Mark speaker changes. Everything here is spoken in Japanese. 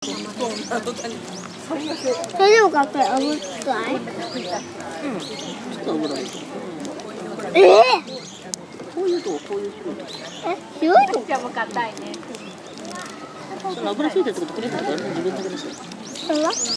Speaker 1: それでもかっこいい。油い。
Speaker 2: ちょっと油いい。こういうとこういう
Speaker 1: 白いの？
Speaker 3: じゃも硬いね。
Speaker 2: その油ついてるってことくれたら自分だけですよ。
Speaker 1: それは？